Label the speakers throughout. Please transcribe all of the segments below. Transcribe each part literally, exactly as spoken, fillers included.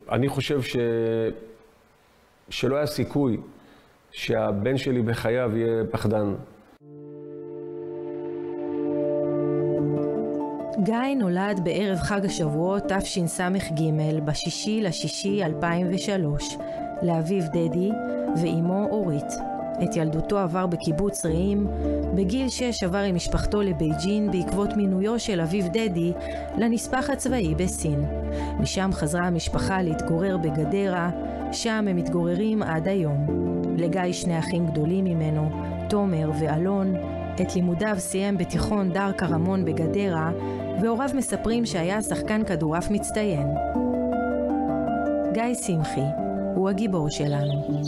Speaker 1: אני חושב ש... שלא היה סיכוי שהבן שלי בחייו יהיה פחדן.
Speaker 2: גיא נולד בערב חג השבועות תשס"ג בשישי לשישי אלפיים ושלוש לאביו דדי ואימו אורית. את ילדותו עבר בקיבוץ רעים. בגיל שש עבר עם משפחתו לבייג'ין בעקבות מינויו של אביו דדי לנספח הצבאי בסין. משם חזרה המשפחה להתגורר בגדרה, שם הם מתגוררים עד היום. לגיא שני אחים גדולים ממנו, תומר ואלון. את לימודיו סיים בתיכון דר קרמון בגדרה, והוריו מספרים שהיה שחקן כדורעף מצטיין. גיא שמחי הוא הגיבור שלנו.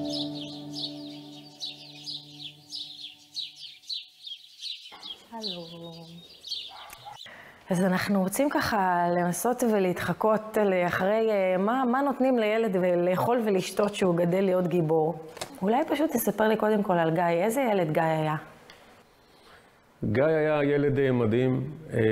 Speaker 2: אז אנחנו רוצים ככה לנסות ולהתחקות אחרי מה, מה נותנים לילד לאכול ולשתות שהוא גדל להיות גיבור. אולי פשוט תספר לי קודם כל על גיא, איזה ילד גיא היה?
Speaker 1: גיא היה ילד מדהים,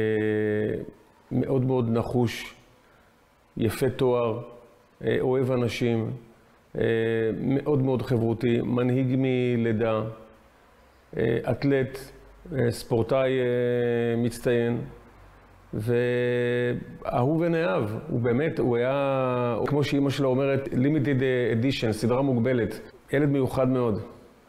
Speaker 1: מאוד מאוד נחוש, יפה תואר, אוהב אנשים, מאוד מאוד חברותי, מנהיג מלידה, אתלט, ספורטאי מצטיין, ואהוב ונאהב. הוא באמת, הוא היה, כמו שאמא שלו אומרת, limited edition, סדרה מוגבלת. ילד מיוחד מאוד.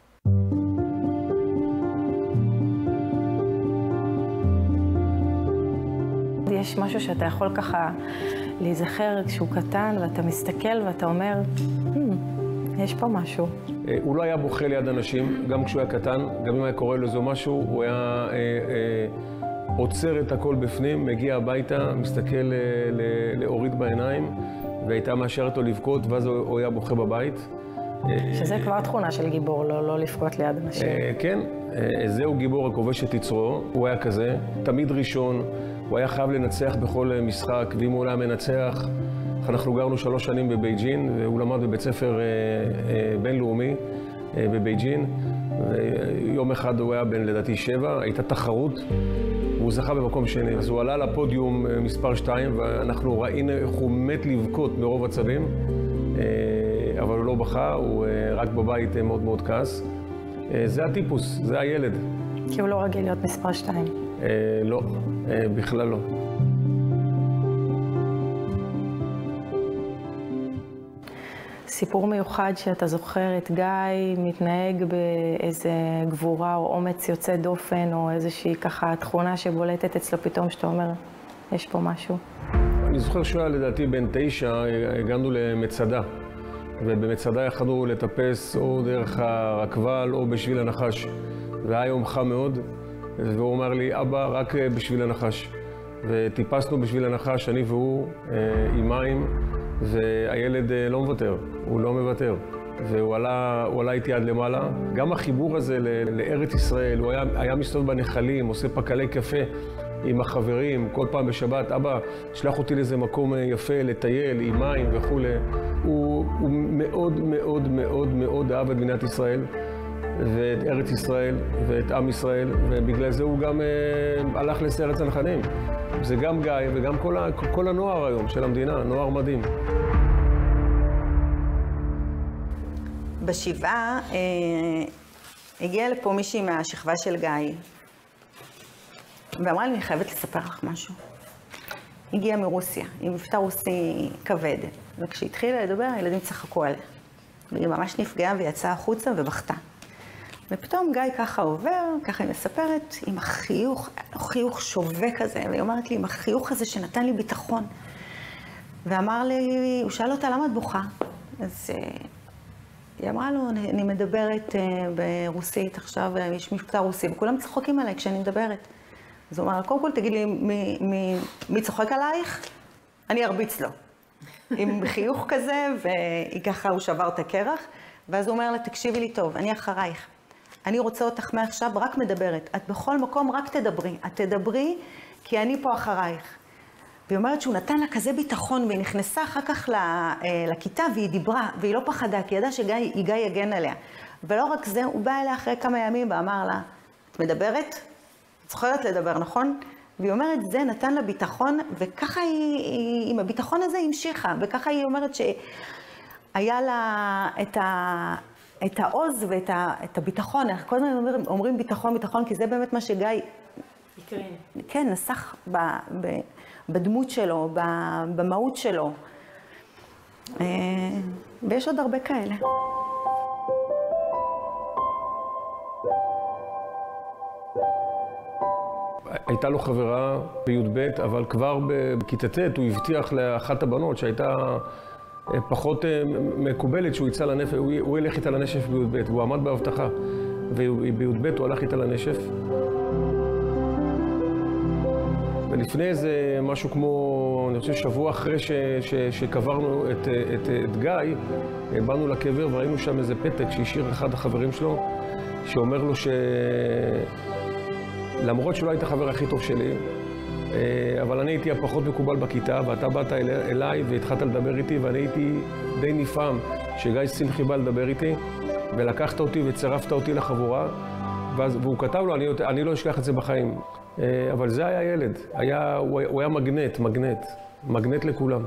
Speaker 2: יש משהו שאתה יכול ככה להיזכר כשהוא קטן, ואתה מסתכל ואתה אומר, יש פה משהו.
Speaker 1: הוא לא היה בוכה ליד אנשים, גם כשהוא היה קטן, גם אם היה קורא לו משהו, הוא היה אה, אה, עוצר את הכל בפנים, מגיע הביתה, מסתכל לאורית בעיניים, והייתה מאשרת לו לבכות, ואז הוא היה בוכה בבית.
Speaker 2: שזה כבר תכונה של גיבור, לא, לא לבכות ליד אנשים.
Speaker 1: אה, כן, אה, זהו גיבור הכובש את יצרו, הוא היה כזה, תמיד ראשון, הוא היה חייב לנצח בכל משחק, ואם הוא היה מנצח, אנחנו גרנו שלוש שנים בבייג'ין, והוא למד בבית ספר אה, אה, בינלאומי אה, בבייג'ין, ויום אחד הוא היה בן לדעתי שבע, הייתה תחרות, והוא זכה במקום שני. אז הוא עלה לפודיום אה, מספר שתיים, ואנחנו ראינו איך הוא מת לבכות מרוב עצבים, אה, אבל הוא לא בכה, הוא אה, רק בבית אה, מאוד מאוד כעס. אה, זה הטיפוס, זה הילד.
Speaker 2: כי הוא לא רגיל להיות מספר שתיים.
Speaker 1: אה, לא, אה, בכלל לא.
Speaker 2: סיפור מיוחד שאתה זוכר את גיא מתנהג באיזה גבורה או אומץ יוצא דופן, או איזושהי ככה תכונה שבולטת אצלו פתאום שאתה אומר, יש פה משהו.
Speaker 1: אני זוכר שהוא היה לדעתי בן תשע, הגענו למצדה, ובמצדה יכלנו לטפס או דרך הרקבל או בשביל הנחש. והיה יום חם מאוד, והוא אמר לי, אבא, רק בשביל הנחש. וטיפסנו בשביל הנחש, אני והוא, עם מים, והילד לא מוותר, הוא לא מוותר. והוא עלה, הוא עלה איתי עד למעלה. גם החיבור הזה לארץ ישראל, הוא היה, היה מסתובב בנחלים, עושה פקלי קפה עם החברים, כל פעם בשבת, אבא, שלח אותי לאיזה מקום יפה, לטייל, עם מים וכו'. הוא, הוא מאוד מאוד מאוד מאוד אהב את מדינת ישראל, ואת ארץ ישראל, ואת עם ישראל, ובגלל זה הוא גם אה, הלך לסיירת צנחנים. זה גם גיא וגם כל, ה, כל הנוער היום של המדינה, נוער מדהים.
Speaker 3: בשבעה אה, הגיעה לפה מישהי מהשכבה של גיא, ואמרה לי, אני חייבת לספר לך משהו. הגיעה מרוסיה, עם מבטא רוסי כבד, וכשהתחילה לדבר, הילדים צחקו עליה. והיא ממש נפגעה ויצאה החוצה ובכתה. ופתאום גיא ככה עובר, ככה היא מספרת, עם החיוך, חיוך שווה כזה, והיא אומרת לי, עם החיוך הזה שנתן לי ביטחון. ואמר לי, הוא שאל אותה, למה את בוכה? אז היא אמרה לו, אני, אני מדברת ברוסית עכשיו, יש מבטא רוסי, וכולם צוחקים עליי כשאני מדברת. אז הוא אמר, קודם כל תגיד לי, מי, מי, מי צוחק עלייך? אני ארביץ לו. עם חיוך כזה, והיא ככה, הוא שבר את הקרח, ואז הוא אומר לה, תקשיבי לי טוב, אני אחרייך. אני רוצה אותך מעכשיו, רק מדברת. את בכל מקום רק תדברי. את תדברי, כי אני פה אחרייך. והיא אומרת שהוא נתן לה כזה ביטחון, והיא נכנסה אחר כך לכיתה, והיא דיברה, והיא לא פחדה, כי ידעה שגיא יגן עליה. ולא רק זה, הוא בא אליה אחרי כמה ימים, ואמר לה, את מדברת? את זוכרת לדבר, נכון? והיא אומרת, זה נתן לה ביטחון, וככה היא, עם הביטחון הזה היא המשיכה, וככה היא אומרת שהיה לה את ה... את העוז ואת ה, את הביטחון, אנחנו כל הזמן אומרים, אומרים ביטחון, ביטחון, כי זה באמת מה שגיא, כן, נסח ב, ב, בדמות שלו, ב, במהות שלו. ויש עוד הרבה כאלה.
Speaker 1: הייתה לו חברה בי"ב, אבל כבר בכיתה ט' הוא הבטיח לאחת הבנות שהייתה פחות מקובלת שהוא יצא לנפש, הוא ילך איתה לנשף בי"ב, והוא עמד בהבטחה, ובי"ב הוא הלך איתה לנשף. ולפני איזה משהו כמו, אני חושב שבוע אחרי ש, ש, שקברנו את, את, את גיא, באנו לקבר וראינו שם איזה פתק שהשאיר אחד החברים שלו, שאומר לו שלמרות שלא היית החבר הכי טוב שלי, אבל אני הייתי הפחות מקובל בכיתה, ואתה באת אל, אליי והתחלת לדבר איתי, ואני הייתי די נפעם שגיא שמחי בא לדבר איתי, ולקחת אותי וצירפת אותי לחבורה, ואז, והוא כתב לו, אני, אני לא אשכח את זה בחיים. אבל זה היה ילד, היה, הוא, הוא היה מגנט, מגנט, מגנט לכולם.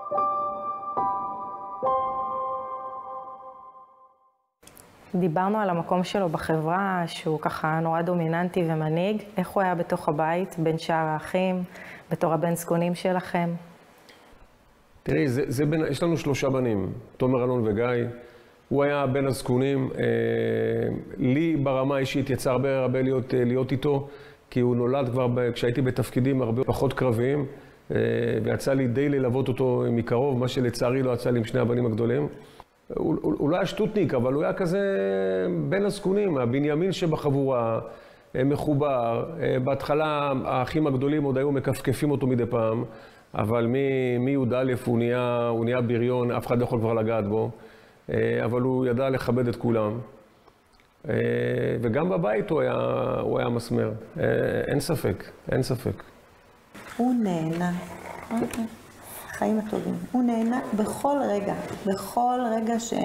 Speaker 2: דיברנו על המקום שלו בחברה, שהוא ככה נורא דומיננטי ומנהיג. איך הוא היה בתוך הבית, בין שאר האחים, בתור הבן זקונים שלכם?
Speaker 1: תראי, זה, זה בין, יש לנו שלושה בנים, תומר, אלון וגיא. הוא היה בן הזקונים. אה, לי ברמה האישית יצא הרבה הרבה להיות, להיות איתו, כי הוא נולד כבר ב, כשהייתי בתפקידים הרבה פחות קרביים, אה, ויצא לי די ללוות אותו מקרוב, מה שלצערי לא יצא לי עם שני הבנים הגדולים. הוא, הוא, הוא לא היה שטוטניק, אבל הוא היה כזה בין הזקונים, הבנימין שבחבורה, מחובר. בהתחלה האחים הגדולים עוד היו מקפקפים אותו מדי פעם, אבל מי"א הוא נהיה, הוא נהיה בריון, אף אחד לא יכול כבר לגעת בו, אבל הוא ידע לכבד את כולם. וגם בבית הוא היה, הוא היה מסמר, אין ספק, אין ספק.
Speaker 3: הוא נהנה. חיים הטובים. הוא נהנה בכל רגע, בכל רגע ש...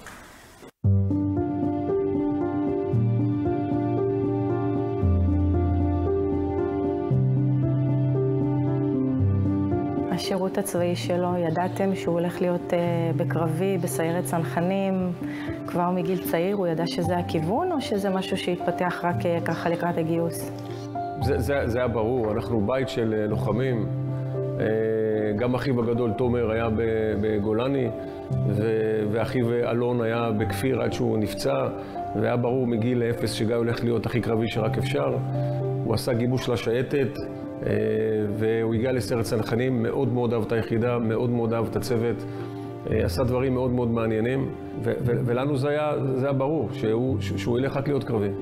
Speaker 2: השירות הצבאי שלו, ידעתם שהוא הולך להיות uh, בקרבי, בסיירת צנחנים, כבר מגיל צעיר, הוא ידע שזה הכיוון, או שזה משהו שהתפתח רק uh, ככה לקראת הגיוס?
Speaker 1: זה, זה, זה היה ברור, אנחנו בית של לוחמים. גם אחיו הגדול, תומר, היה בגולני, ואחיו אלון היה בכפיר עד שהוא נפצע, והיה ברור מגיל אפס שגיא הולך להיות הכי קרבי שרק אפשר. הוא עשה גיבוש לשייטת, והוא הגיע לסיירת צנחנים, מאוד מאוד אהב את היחידה, מאוד מאוד אהב את הצוות, עשה דברים מאוד מאוד מעניינים, ולנו זה היה, זה היה ברור שהוא, שהוא ילך רק להיות קרבי.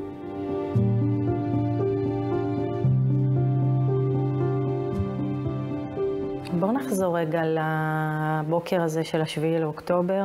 Speaker 2: בואו נחזור רגע לבוקר הזה של השביעי לאוקטובר.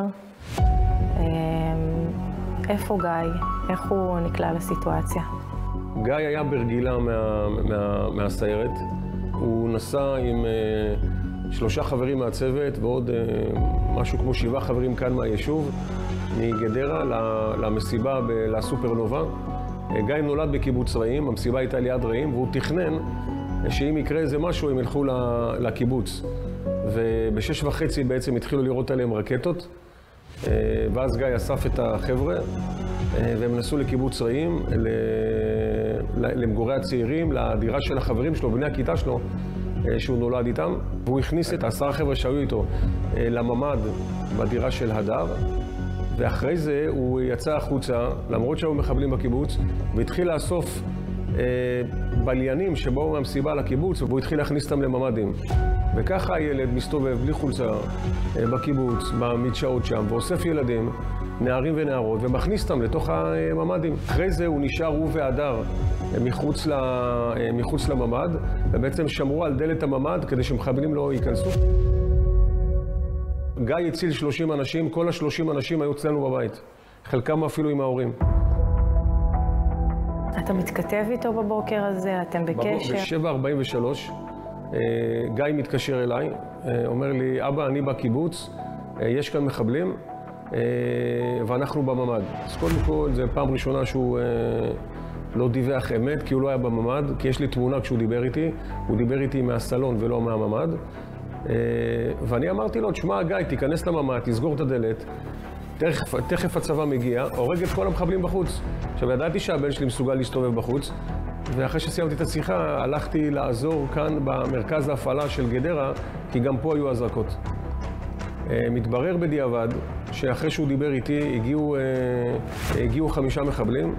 Speaker 2: איפה גיא? איך הוא נקלע לסיטואציה?
Speaker 1: גיא היה ברגילה מה, מה, מהסיירת. הוא נסע עם uh, שלושה חברים מהצוות ועוד uh, משהו כמו שבעה חברים כאן מהיישוב, מגדרה למסיבה לסופרנובה. גיא נולד בקיבוץ רעים, המסיבה הייתה ליד רעים, והוא תכנן שאם יקרה איזה משהו, הם ילכו לקיבוץ. ובשש וחצי בעצם התחילו לראות עליהם רקטות, ואז גיא אסף את החבר'ה, והם נסעו לקיבוץ רעים, למגורי הצעירים, לדירה של החברים שלו, בני הכיתה שלו, שהוא נולד איתם. והוא הכניס את עשרה חבר'ה שהיו איתו לממ"ד בדירה של הדר, ואחרי זה הוא יצא החוצה, למרות שהיו מחבלים בקיבוץ, והתחיל לאסוף בליינים שבאו מהמסיבה לקיבוץ, והוא התחיל להכניס אותם לממ"דים. וככה הילד מסתובב בלי חולצה בקיבוץ, במדשאות שם, ואוסף ילדים, נערים ונערות, ומכניס אותם לתוך הממ"דים. אחרי זה הוא נשאר, הוא והדר, מחוץ, מחוץ לממ"ד, ובעצם שמרו על דלת הממ"ד כדי שמחבלים לא ייכנסו. גיא הציל שלושים אנשים, כל השלושים אנשים היו אצלנו בבית, חלקם אפילו עם ההורים.
Speaker 2: אתה מתכתב איתו בבוקר הזה, אתם בקשר?
Speaker 1: ב-שבע ארבעים ושלוש, גיא מתקשר אליי, אומר לי, אבא, אני בקיבוץ, יש כאן מחבלים, ואנחנו בממ"ד. אז קודם כל, זו פעם ראשונה שהוא לא דיווח אמת, כי הוא לא היה בממ"ד, כי יש לי תמונה כשהוא דיבר איתי, הוא דיבר איתי מהסלון ולא מהממ"ד. ואני אמרתי לו, תשמע גיא, תיכנס לממ"ד, תסגור את הדלת, תכף, תכף הצבא מגיע, הורג את כל המחבלים בחוץ. עכשיו, ידעתי שהבן שלי מסוגל להסתובב בחוץ, ואחרי שסיימתי את השיחה, הלכתי לעזור כאן במרכז ההפעלה של גדרה, כי גם פה היו הזרקות. מתברר בדיעבד שאחרי שהוא דיבר איתי, הגיעו, הגיעו חמישה מחבלים,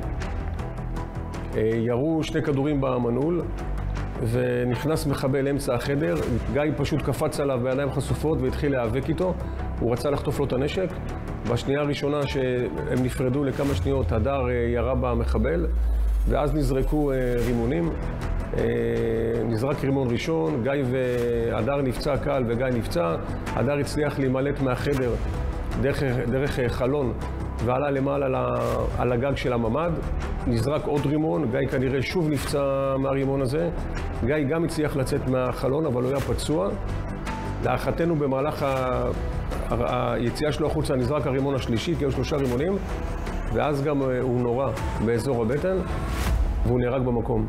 Speaker 1: ירו שני כדורים במנעול, ונכנס מחבל אמצע החדר, גיא פשוט קפץ עליו בידיים חשופות והתחיל להיאבק איתו, הוא רצה לחטוף לו את הנשק. בשנייה הראשונה שהם נפרדו לכמה שניות, הדר ירה במחבל, ואז נזרקו רימונים. נזרק רימון ראשון, גיא והדר נפצע קל וגיא נפצע. הדר הצליח להימלט מהחדר דרך, דרך חלון ועלה למעלה על הגג של הממ"ד. נזרק עוד רימון, גיא כנראה שוב נפצע מהרימון הזה. גיא גם הצליח לצאת מהחלון, אבל הוא היה פצוע. להערכתנו במהלך ה... היציאה שלו החוצה נזרק הרימון השלישי, כי היו שלושה רימונים, ואז גם הוא נורה באזור הבטן, והוא נהרג במקום.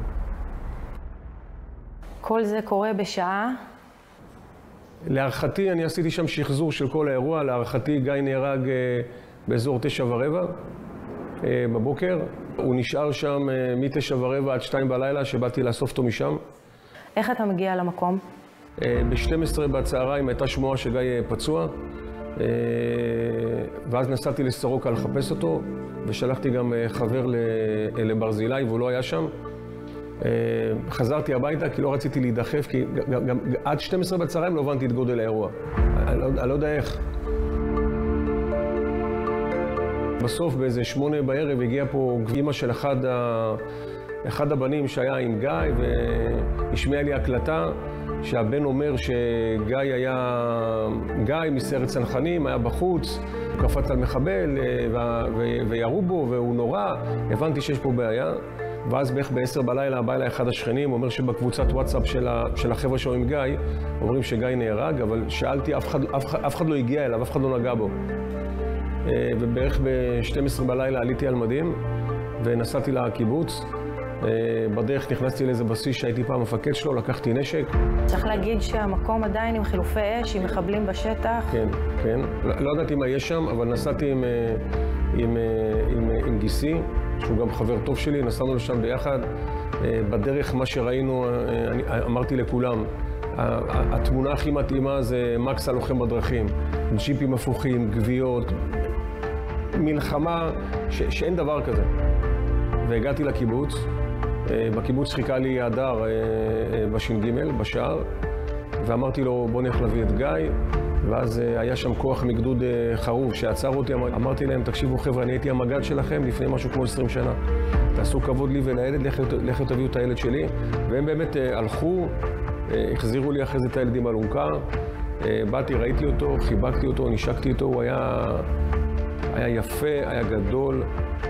Speaker 2: כל זה קורה בשעה?
Speaker 1: להערכתי, אני עשיתי שם שחזור של כל האירוע. להערכתי, גיא נהרג באזור תשע ורבע בבוקר. הוא נשאר שם מתשע ורבע עד שתיים בלילה, שבאתי לאסוף אותו משם.
Speaker 2: איך אתה מגיע למקום?
Speaker 1: ב-שתים עשרה בצהריים הייתה שמועה שגיא פצוע, ואז נסעתי לסורוקה לחפש אותו, ושלחתי גם חבר לברזילי, והוא לא היה שם. חזרתי הביתה כי לא רציתי להידחף, כי גם, גם, עד שתים עשרה בצהריים לא הבנתי את גודל האירוע. אני לא, אני לא יודע איך. בסוף באיזה שמונה בערב הגיע פה אמא של אחד, ה... אחד הבנים שהיה עם גיא, והשמיע לי הקלטה שהבן אומר שגיא היה, גיא מסיירת צנחנים, היה בחוץ, הוא קפץ על מחבל ו... ו... וירו בו והוא נורא. הבנתי שיש פה בעיה. ואז בערך בעשר בלילה בא אליי אחד השכנים, אומר שבקבוצת וואטסאפ של, ה... של החבר'ה שלו עם גיא, אומרים שגיא נהרג, אבל שאלתי, אף אחד, אף, אף אחד לא הגיע אליו, אף אחד לא נגע בו. ובערך ב-שתים עשרה בלילה עליתי על מדים ונסעתי לקיבוץ. בדרך נכנסתי לאיזה בסיס שהייתי פעם מפקד שלו, לקחתי נשק.
Speaker 2: צריך להגיד שהמקום עדיין עם חילופי אש, עם מחבלים בשטח.
Speaker 1: כן, כן. לא, לא ידעתי מה יש שם, אבל נסעתי עם, עם, עם, עם גיסי, שהוא גם חבר טוב שלי, נסענו לשם ביחד. בדרך מה שראינו, אני, אמרתי לכולם, התמונה הכי מתאימה זה מקס הלוחם בדרכים. ג'יפים הפוכים, גוויות, מלחמה ש, שאין דבר כזה. והגעתי לקיבוץ. בקיבוץ חיכה לי הדר בש"ג, בשער, ואמרתי לו בוא נלך להביא את גיא, ואז היה שם כוח מגדוד חרוב שעצר אותי. אמרתי להם, תקשיבו חבר'ה, אני הייתי המג"ד שלכם לפני משהו כמו עשרים שנה. תעשו כבוד לי ולילד, לכו תביאו את הילד שלי. והם באמת הלכו, החזירו לי אחרי זה את הילדים על אלונקה. באתי, ראיתי אותו, חיבקתי אותו, נשקתי איתו, הוא היה, היה יפה, היה גדול,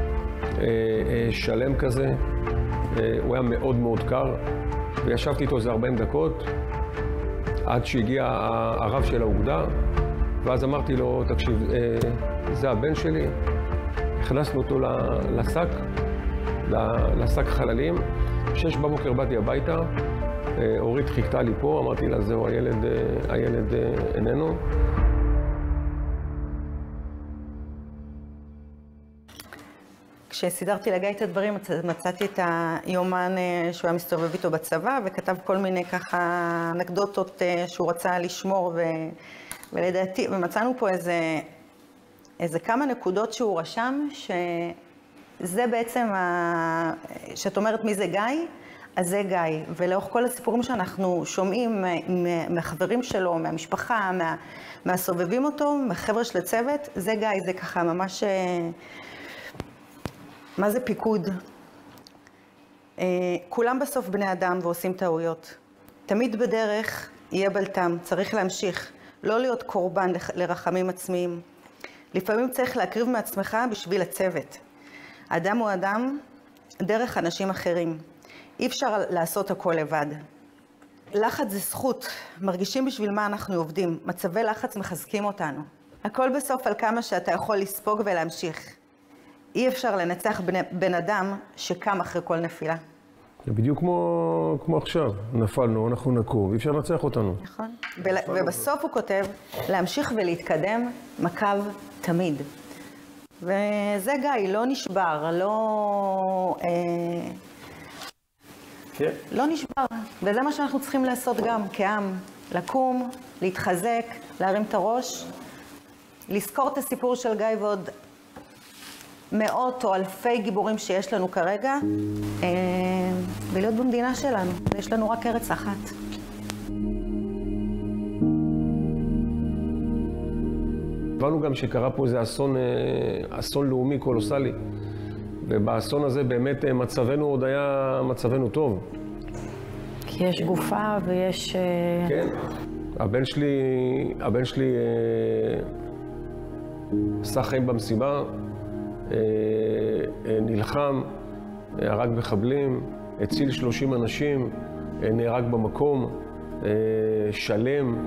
Speaker 1: שלם כזה. הוא היה מאוד מאוד קר, וישבתי איתו איזה ארבעים דקות, עד שהגיע הרב של האוגדה, ואז אמרתי לו, תקשיב, זה הבן שלי. הכנסנו אותו לשק, לשק חללים. שש בבוקר באתי הביתה, אורית חיכתה לי פה, אמרתי לה, זהו, הילד, הילד איננו.
Speaker 3: כשסידרתי לגיא את הדברים, מצאתי את היומן שהוא היה מסתובב איתו בצבא, וכתב כל מיני ככה אנקדוטות שהוא רצה לשמור, ו... ולדעתי, ומצאנו פה איזה, איזה כמה נקודות שהוא רשם, שזה בעצם, ה... שאת אומרת מי זה גיא, אז זה גיא. ולאורך כל הסיפורים שאנחנו שומעים מהחברים שלו, מהמשפחה, מה... מהסובבים אותו, מהחבר'ה של הצוות, זה גיא, זה ככה ממש... מה זה פיקוד? כולם בסוף בני אדם ועושים טעויות. תמיד בדרך יהיה בלטם, צריך להמשיך, לא להיות קורבן לרחמים עצמיים. לפעמים צריך להקריב מעצמך בשביל הצוות. אדם הוא אדם דרך אנשים אחרים. אי אפשר לעשות הכל לבד. לחץ זה זכות, מרגישים בשביל מה אנחנו עובדים. מצבי לחץ מחזקים אותנו. הכל בסוף על כמה שאתה יכול לספוג ולהמשיך. אי אפשר לנצח בן, בן אדם שקם אחרי כל נפילה.
Speaker 1: זה בדיוק כמו, כמו עכשיו, נפלנו, אנחנו נקום, אי אפשר לנצח אותנו.
Speaker 3: נכון. ול, ובסוף הוא כותב, להמשיך ולהתקדם, מקו תמיד. וזה גיא, לא נשבר, לא... אה,
Speaker 1: כן.
Speaker 3: לא נשבר. וזה מה שאנחנו צריכים לעשות גם כעם. לקום, להתחזק, להרים את הראש, לזכור את הסיפור של גיא ועוד מאות או אלפי גיבורים שיש לנו כרגע, אה, ולהיות במדינה שלנו. יש לנו רק ארץ אחת.
Speaker 1: הבנו גם שקרה פה איזה אסון, אסון לאומי קולוסלי, ובאסון הזה באמת מצבנו עוד היה מצבנו טוב.
Speaker 2: כי יש גופה ויש...
Speaker 1: כן, הבן שלי, הבן שלי עשה חיים במסיבה, נלחם, הרג מחבלים, הציל שלושים אנשים, נהרג במקום, שלם.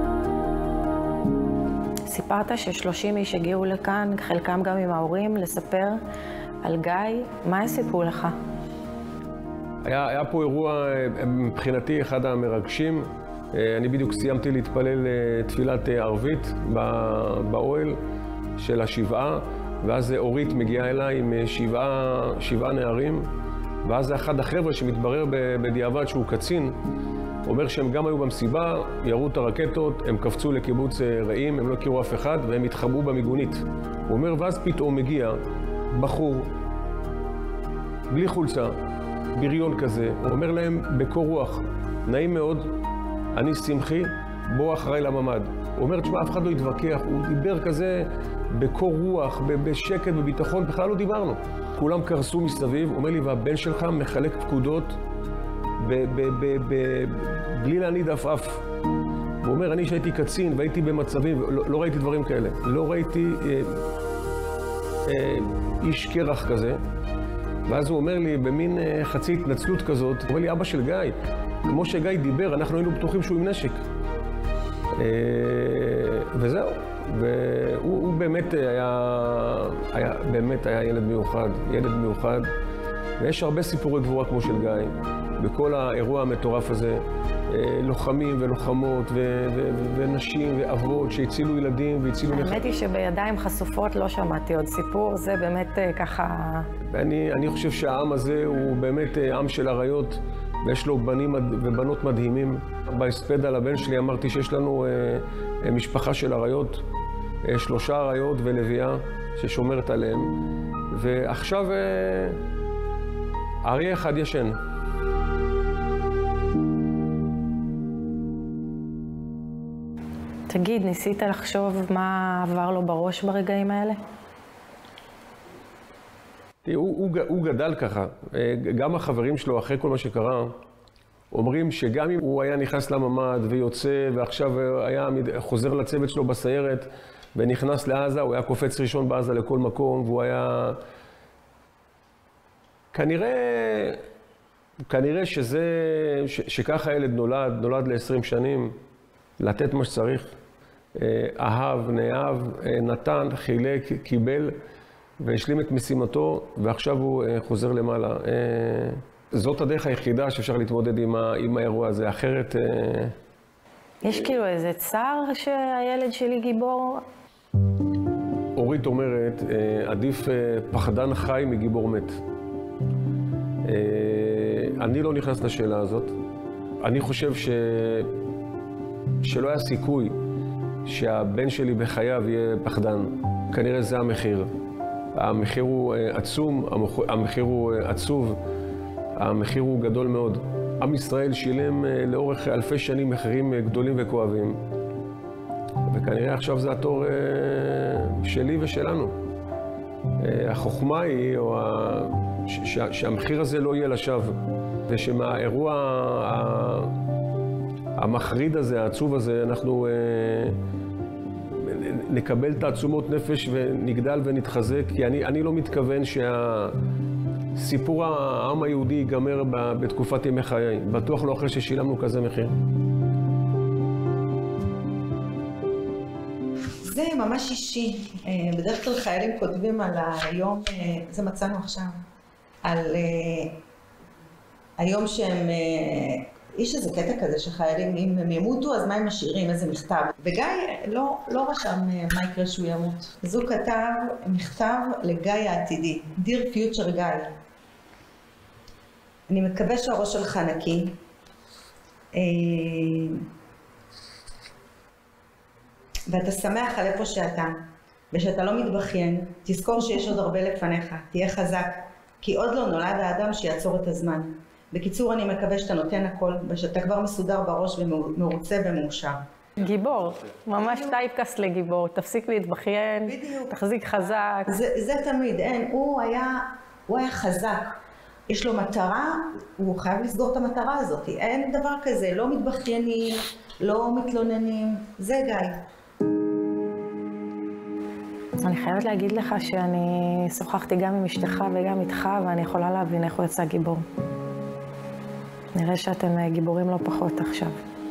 Speaker 2: סיפרת ששלושים איש הגיעו לכאן, חלקם גם עם ההורים, לספר על גיא. מה הם סיפרו לך?
Speaker 1: היה, היה פה אירוע, מבחינתי, אחד המרגשים. אני בדיוק סיימתי להתפלל תפילת ערבית באוהל של השבעה, ואז אורית מגיעה אליי עם שבעה, שבעה נערים, ואז אחד החבר'ה שמתברר בדיעבד שהוא קצין, אומר שהם גם היו במסיבה, ירו את הרקטות, הם קפצו לקיבוץ רעים, הם לא הכירו אף אחד, והם התחבאו במיגונית. הוא אומר, ואז פתאום מגיע בחור, בלי חולצה, בריון כזה, הוא אומר להם בקור רוח, נעים מאוד, אני שמחי, בוא אחריי לממד. הוא אומר, תשמע, אף אחד לא התווכח, הוא דיבר כזה בקור רוח, בשקט, בביטחון, בכלל לא דיברנו. כולם קרסו מסביב, הוא אומר לי, והבן שלך מחלק פקודות, ב- ב- ב- ב- בלי להניד אף אף. הוא אומר, אני שהייתי קצין והייתי במצבים, לא, לא ראיתי דברים כאלה. לא ראיתי אה, אה, איש קרח כזה. ואז הוא אומר לי, במין אה, חצי התנצלות כזאת, הוא אומר לי, אבא של גיא, כמו שגיא דיבר, אנחנו היינו בטוחים שהוא עם נשק. אה, וזהו. והוא הוא באמת היה, היה, באמת היה ילד מיוחד, ילד מיוחד. ויש הרבה סיפורי גבורה כמו של גיא. בכל האירוע המטורף הזה, לוחמים ולוחמות ו- ו- ונשים ואבות שהצילו ילדים והצילו...
Speaker 2: האמת היא שבידיים חשופות לא שמעתי עוד סיפור, זה באמת ככה...
Speaker 1: אני, אני חושב שהעם הזה הוא באמת עם של אריות, ויש לו בנים ובנות מדהימים. בהספד על הבן שלי אמרתי שיש לנו אה, משפחה של אריות, אה, שלושה אריות ולוויה ששומרת עליהם, ועכשיו אה, אריה אחד ישן.
Speaker 2: תגיד, ניסית לחשוב מה עבר לו בראש ברגעים האלה?
Speaker 1: הוא, הוא, הוא גדל ככה. גם החברים שלו, אחרי כל מה שקרה, אומרים שגם אם הוא היה נכנס לממד ויוצא, ועכשיו היה חוזר לצוות שלו בסיירת, ונכנס לעזה, הוא היה קופץ ראשון בעזה לכל מקום, והוא היה... כנראה, כנראה שזה, ש, שככה הילד נולד, נולד ל-עשרים שנים, לתת מה שצריך. אהב, נאהב, נתן, חילק, קיבל, והשלים את משימתו, ועכשיו הוא חוזר למעלה. זאת הדרך היחידה שאפשר להתמודד עם, ה, עם האירוע הזה, אחרת...
Speaker 2: יש כאילו איזה צער שהילד שלי גיבור?
Speaker 1: אורית אומרת, עדיף פחדן חי מגיבור מת. אני לא נכנס לשאלה הזאת. אני חושב ש... שלא היה סיכוי שהבן שלי בחייו יהיה פחדן. כנראה זה המחיר. המחיר הוא עצום, המחיר הוא עצוב, המחיר הוא גדול מאוד. עם ישראל שילם לאורך אלפי שנים מחירים גדולים וכואבים, וכנראה עכשיו זה התור שלי ושלנו. החוכמה היא, או ה... ש... שהמחיר הזה לא יהיה לשווא, ושמהאירוע המחריד הזה, העצוב הזה, אנחנו נקבל תעצומות נפש ונגדל ונתחזק, כי אני, אני לא מתכוון שהסיפור העם היהודי ייגמר בתקופת ימי חיי. בטוח לא אחרי ששילמנו כזה מחיר.
Speaker 3: זה ממש אישי. בדרך כלל חיילים כותבים על היום, זה מצאנו עכשיו, על היום שהם, יש איזה קטע כזה שחיילים, אם הם ימותו, אז מה הם משאירים, איזה מכתב. וגיא לא, לא רשם מה יקרה שהוא ימות. אז הוא כתב מכתב לגיא העתידי, Dear Future Guy. אני מקווה שהראש שלך נקי. ואתה שמח על איפה שאתה, ושאתה לא מתבכיין. תזכור שיש עוד הרבה לפניך, תהיה חזק, כי עוד לא נולד האדם שיעצור את הזמן. בקיצור, אני מקווה שאתה נותן הכל, ושאתה כבר מסודר בראש ומרוצה ומאושר.
Speaker 4: גיבור, ממש טייפקאסט לגיבור, תפסיק להתבכיין, תחזיק חזק.
Speaker 3: זה, זה תמיד, אין, הוא היה, הוא היה חזק. יש לו מטרה, הוא חייב לסגור את המטרה הזאת. אין דבר כזה, לא מתבכיינים, לא מתלוננים, זה גיא.
Speaker 4: אני חייבת להגיד לך שאני שוחחתי גם עם אשתך וגם איתך, ואני יכולה להבין איך הוא יצא גיבור. נראה שאתם גיבורים לא פחות עכשיו.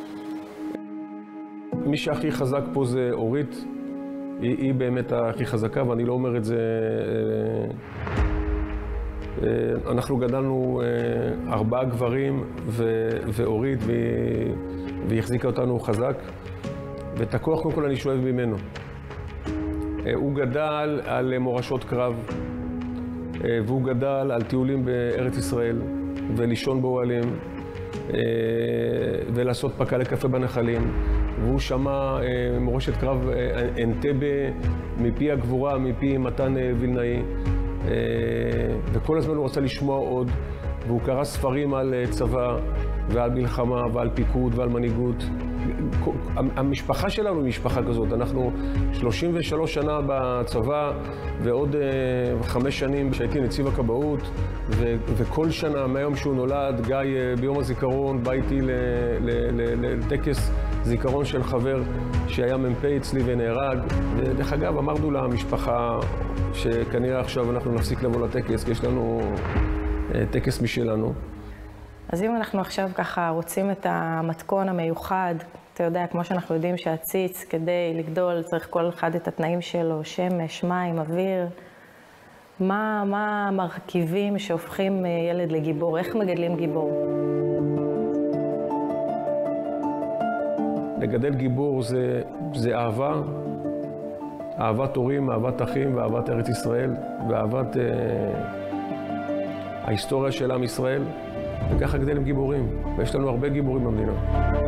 Speaker 1: מי שהכי חזק פה זה אורית. היא, היא באמת הכי חזקה, ואני לא אומר את זה... אנחנו גדלנו ארבעה גברים ו... ואורית, והיא... והיא החזיקה אותנו חזק. ואת הכוח קודם כל אני שואב ממנו. הוא גדל על מורשות קרב, והוא גדל על טיולים בארץ ישראל, ולישון באוהלים, ולעשות פקה לקפה בנחלים. והוא שמע מורשת קרב אנטבה מפי הגבורה, מפי מתן וילנאי, וכל הזמן הוא רצה לשמוע עוד, והוא קרא ספרים על צבא ועל מלחמה ועל פיקוד ועל מנהיגות. המשפחה שלנו היא משפחה כזאת. אנחנו שלושים ושלוש שנה בצבא ועוד חמש שנים שהייתי נציב הכבאות, ו- וכל שנה מהיום שהוא נולד, גיא ביום הזיכרון בא איתי לטקס זיכרון של חבר שהיה מ"פ אצלי ונהרג. ודרך אגב אמרנו למשפחה שכנראה עכשיו אנחנו נפסיק לבוא לטקס, כי יש לנו טקס משלנו.
Speaker 4: אז אם אנחנו עכשיו ככה רוצים את המתכון המיוחד, אתה יודע, כמו שאנחנו יודעים שהציץ כדי לגדול צריך כל אחד את התנאים שלו, שמש, מים, אוויר, מה, מה המרכיבים שהופכים ילד לגיבור? איך מגדלים גיבור?
Speaker 1: לגדל גיבור זה, זה אהבה, אהבת הורים, אהבת אחים ואהבת ארץ ישראל, ואהבת אה, ההיסטוריה של עם ישראל. וככה גדלים גיבורים, ויש לנו הרבה גיבורים במדינה.